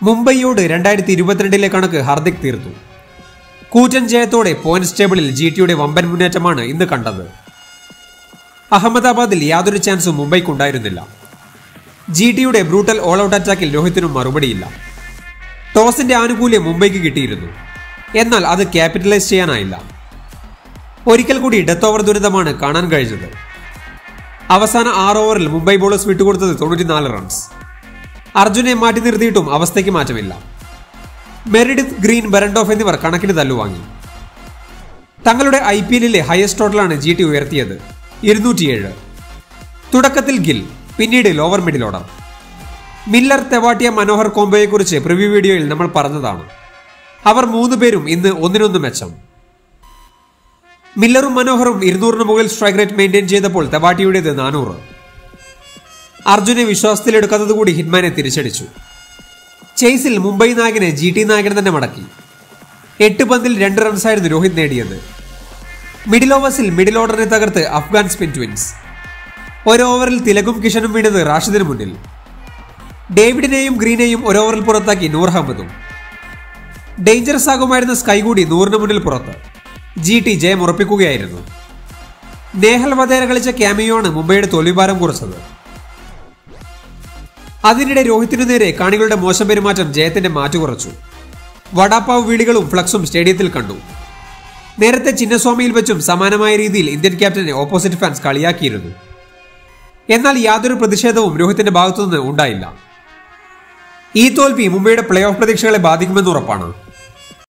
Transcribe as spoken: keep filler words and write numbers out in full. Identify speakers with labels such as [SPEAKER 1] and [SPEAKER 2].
[SPEAKER 1] മുംബൈയോട് രണ്ടായിരത്തി ഇരുപത്തിരണ്ടിലെ കണക്ക് ഹാർദിക് തീർത്തു. കൂറ്റൻ ജയത്തോടെ പോയിന്റ്സ് ടേബിളിൽ ജി ടിയുടെ വമ്പൻ മുന്നേറ്റമാണ് ഇന്ന് കണ്ടത്. അഹമ്മദാബാദിൽ യാതൊരു ചാൻസും മുംബൈക്കുണ്ടായിരുന്നില്ല. ജി ടിയുടെ ബ്രൂട്ടൽ ഓൾ ഔട്ട് അറ്റാക്കിൽ രോഹിത്തിനും മറുപടിയില്ല. ടോസിന്റെ ആനുകൂല്യം മുംബൈക്ക് കിട്ടിയിരുന്നു, എന്നാൽ അത് ക്യാപിറ്റലൈസ് ചെയ്യാനായില്ല. ഒരിക്കൽ കൂടി ഡെത്ത് ഓവർ ദുരിതമാണ് കാണാൻ കഴിഞ്ഞത്. അവസാന ആറ് ഓവറിൽ മുംബൈ ബോളേഴ്സ് വിട്ടുകൊടുത്തത് തൊണ്ണൂറ്റിനാല് റൺസ്. അർജുനെ മാറ്റി നിർത്തിയിട്ടും അവസ്ഥയ്ക്ക് മാറ്റമില്ല. മെറിഡിത്ത്, ഗ്രീൻ, ബെറൻഡോഫ് എന്നിവർ കണക്കിന് തല്ലുവാങ്ങി. തങ്ങളുടെ ഐ പി എല്ലിലെ ഹയസ്റ്റ് ടോട്ടലാണ് ജി ടി ഉയർത്തിയത്, ഇരുന്നൂറ്റിയേഴ്. തുടക്കത്തിൽ ഗിൽ, പിന്നീട് lower middle order. Miller, Tewatia, Manohar കോംബോയെക്കുറിച്ച് പ്രിവ്യൂ വീഡിയോയിൽ നമ്മൾ പറഞ്ഞതാണ്. അവർ മൂന്ന് പേരും ഇന്ന് ഒന്നിനൊന്ന് മെച്ചം. മില്ലറും മനോഹറും ഇരുന്നൂറിന് മുകളിൽ സ്ട്രൈക്ക് റേറ്റ് മെയിൻറ്റെയിൻ ചെയ്തപ്പോൾ തെവാട്ടിയുടേത് നാനൂറ്. അർജുനെ വിശ്വാസത്തിലെടുക്കാത്തതുകൂടി ഹിറ്റ്മാനെ തിരിച്ചടിച്ചു. ചേസിൽ മുംബൈ നായകനെ ജി ടി നായകൻ തന്നെ മടക്കി. എട്ട് പന്തിൽ രണ്ട് റൺസായിരുന്നു രോഹിത് നേടിയത്. മിഡിൽ ഓവേഴ്സിൽ മിഡിൽ ഓർഡറിനെ തകർത്ത് അഫ്ഗാൻ സ്പിൻ ട്വിൻസ്. ഒരു ഓവറിൽ തിലകും കിഷനും വീണത് റാഷിദിന് മുന്നിൽ. ഡേവിഡിനെയും ഗ്രീനെയും ഒരു ഓവറിൽ പുറത്താക്കി നൂർ അഹമ്മദും. ഡേഞ്ചറസ് ആകുമായിരുന്ന സ്കൈ കൂടി നൂറിന് മുന്നിൽ പുറത്ത്. ജി ടി ജയം ഉറപ്പിക്കുകയായിരുന്നു. നേഹൽ വധേര കളിച്ച ക്യാമിയോണ് മുംബൈയുടെ തോൽവിഭാരം കുറച്ചത്. അതിനിടെ രോഹിത്തിനു നേരെ കാണികളുടെ മോശം പെരുമാറ്റം ജയത്തിന്റെ മാറ്റു കുറച്ചു. വടാപ്പാവ് വീളികളും ഫ്ലക്സും സ്റ്റേഡിയത്തിൽ കണ്ടു. നേരത്തെ ചിന്നസ്വാമിയിൽ വെച്ചും സമാനമായ രീതിയിൽ ഇന്ത്യൻ ക്യാപ്റ്റനെ ഓപ്പോസിറ്റ് ഫാൻസ് കളിയാക്കിയിരുന്നു. എന്നാൽ യാതൊരു പ്രതിഷേധവും രോഹിത്തിന്റെ ഭാഗത്തുനിന്ന് ഉണ്ടായില്ല. ഈ തോൽവി മുംബൈയുടെ പ്ലേ ഓഫ് പ്രതീക്ഷകളെ ബാധിക്കുമെന്ന് ഉറപ്പാണ്.